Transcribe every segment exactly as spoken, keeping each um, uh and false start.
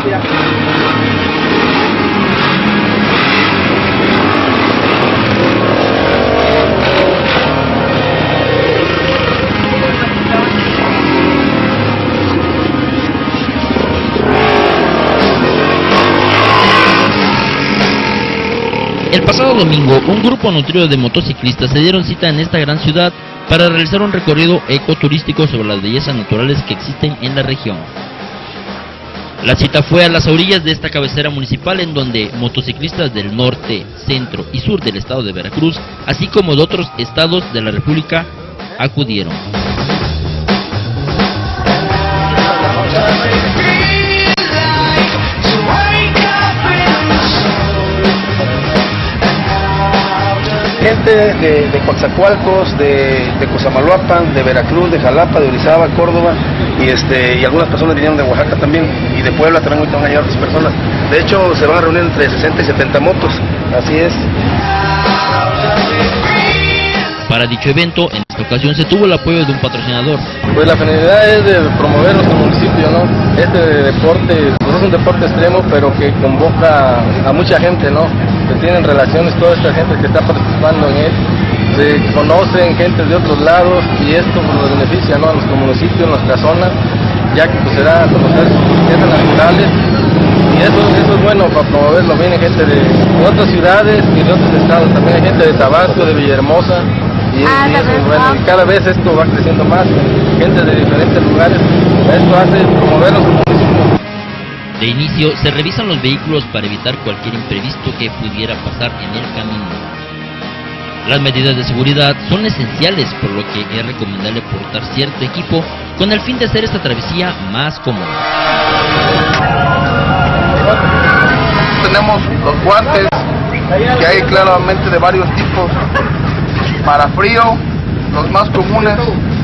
El pasado domingo, un grupo nutrido de motociclistas se dieron cita en esta gran ciudad para realizar un recorrido ecoturístico sobre las bellezas naturales que existen en la región. La cita fue a las orillas de esta cabecera municipal, en donde motociclistas del norte, centro y sur del estado de Veracruz, así como de otros estados de la República, acudieron. Gente de, de Coatzacoalcos, de, de Cosamaloapan, de Veracruz, de Jalapa, de Orizaba, Córdoba, y este y algunas personas vinieron de Oaxaca también, y de Puebla también van a llegar otras personas. De hecho, se van a reunir entre sesenta y setenta motos, así es. Para dicho evento, en esta ocasión se tuvo el apoyo de un patrocinador. Pues la finalidad es de promover nuestro municipio, ¿no? Este deporte, pues es un deporte extremo, pero que convoca a mucha gente, ¿no? Que tienen relaciones, toda esta gente que está participando en él, se conocen gente de otros lados, y esto pues, nos beneficia, ¿no? A nuestro municipio, a nuestra zona, ya que pues, se da a conocer sus bellezas naturales, y eso, eso es bueno para promoverlo. Viene gente de, de otras ciudades y de otros estados, también hay gente de Tabasco, de Villahermosa. Y, ah, y eso, bueno, y cada vez esto va creciendo más, gente de diferentes lugares. Esto hace promover nuestro municipio. De inicio, se revisan los vehículos para evitar cualquier imprevisto que pudiera pasar en el camino. Las medidas de seguridad son esenciales, por lo que es recomendable portar cierto equipo con el fin de hacer esta travesía más cómoda. Tenemos los guantes, que hay claramente de varios tipos. Para frío, los más comunes,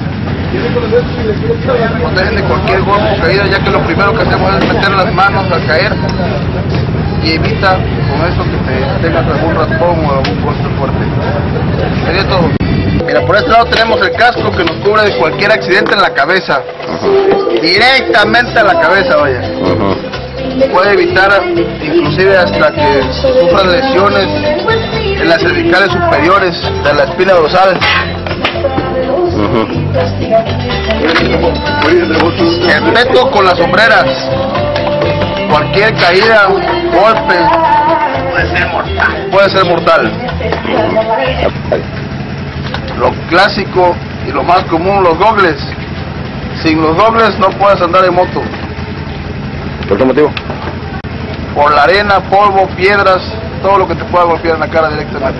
protegen de cualquier golpe o caída, ya que lo primero que hacemos es meter las manos al caer y evita con eso que te tengas algún raspón o algún golpe fuerte. Sería todo. Mira, por este lado tenemos el casco que nos cubre de cualquier accidente en la cabeza. Uh-huh. Directamente a la cabeza, vaya. Uh-huh. Puede evitar inclusive hasta que sufran lesiones en las cervicales superiores de la espina dorsal. Uh-huh. Respeto con las sombreras. Cualquier caída, golpe, puede ser mortal. Puede ser mortal. Lo clásico y lo más común, los gogles. Sin los gogles no puedes andar en moto. ¿Por qué motivo? Por la arena, polvo, piedras, todo lo que te pueda golpear en la cara directamente.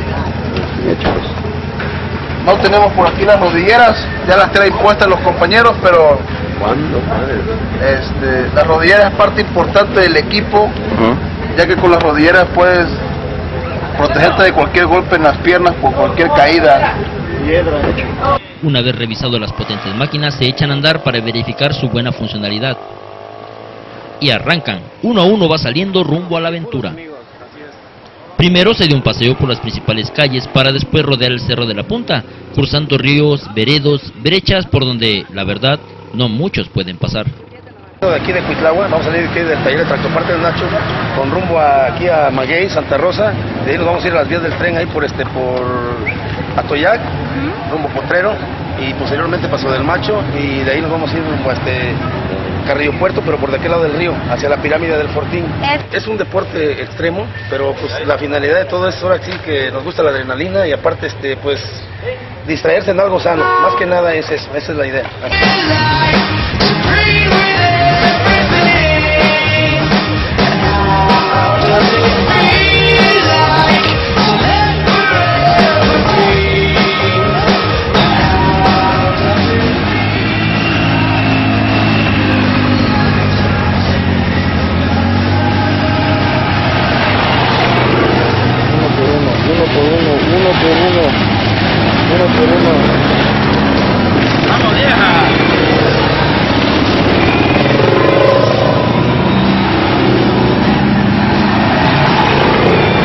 No tenemos por aquí las rodilleras, ya las traen puestas los compañeros, pero ¿cuándo? Este, las rodilleras es parte importante del equipo, uh-huh. Ya que con las rodilleras puedes protegerte de cualquier golpe en las piernas por cualquier caída. Una vez revisado las potentes máquinas, se echan a andar para verificar su buena funcionalidad. Y arrancan, uno a uno va saliendo rumbo a la aventura. Primero se dio un paseo por las principales calles para después rodear el Cerro de la Punta, cruzando ríos, veredos, brechas por donde, la verdad, no muchos pueden pasar. De aquí de Cuitlahua, vamos a salir aquí del taller de Tractoparte del Nacho, con rumbo a, aquí a Maguey, Santa Rosa. De ahí nos vamos a ir a las vías del tren, ahí por este por Atoyac, uh-huh. Rumbo Potrero, y posteriormente Paso del Macho, y de ahí nos vamos a ir rumbo a este Carrillo Puerto, pero por de aquel lado del río, hacia la pirámide del Fortín. Es un deporte extremo, pero pues la finalidad de todo es ahora sí que nos gusta la adrenalina, y aparte este pues distraerse en algo sano, más que nada es eso, esa es la idea.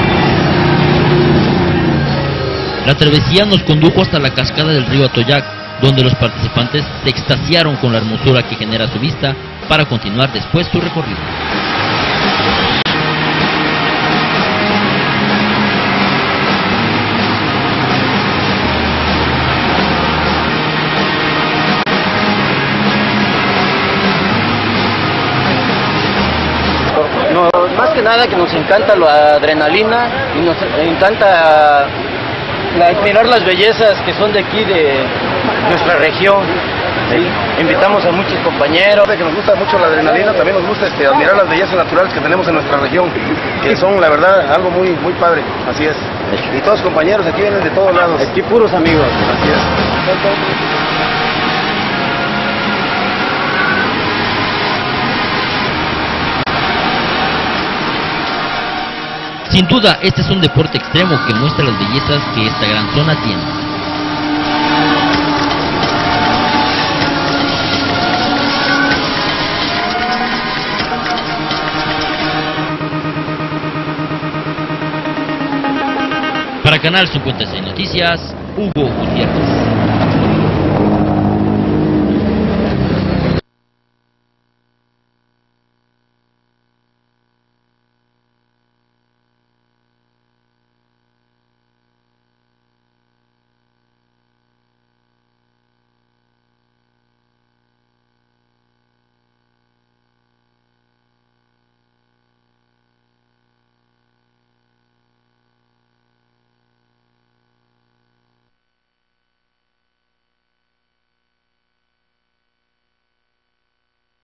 La travesía nos condujo hasta la cascada del río Atoyac, donde los participantes se extasiaron con la hermosura que genera su vista para continuar después su recorrido. No, más que nada que nos encanta la adrenalina y nos encanta la, admirar las bellezas que son de aquí, de nuestra región. ¿Sí? Invitamos a muchos compañeros. Que nos gusta mucho la adrenalina, también nos gusta este, admirar las bellezas naturales que tenemos en nuestra región, que son la verdad algo muy, muy padre, así es. Y todos los compañeros aquí vienen de todos lados. Aquí puros amigos. Así es. Sin duda, este es un deporte extremo que muestra las bellezas que esta gran zona tiene. Para Canal cincuenta y seis Noticias, Hugo Gutiérrez.